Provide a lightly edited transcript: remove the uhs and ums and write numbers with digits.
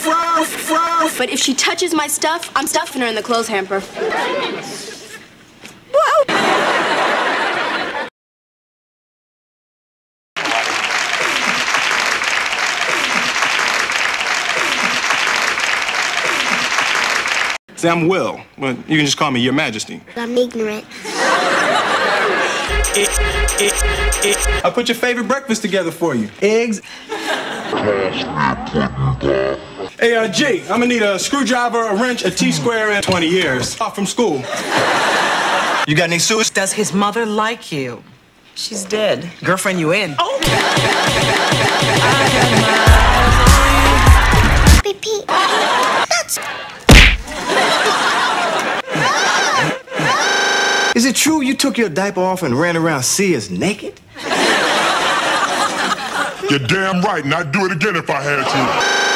But if she touches my stuff, I'm stuffing her in the clothes hamper. Whoa! Say, I'm Will. Well, you can just call me Your Majesty. I'm ignorant. I put your favorite breakfast together for you. Eggs. Hey, G, I'm gonna need a screwdriver, a wrench, a T-square, and 20 years. Off from school. You got any suits? Does his mother like you? She's dead. Girlfriend you in. Oh! Repeat. Is it true you took your diaper off and ran around Sears naked? You're damn right, and I'd do it again if I had to.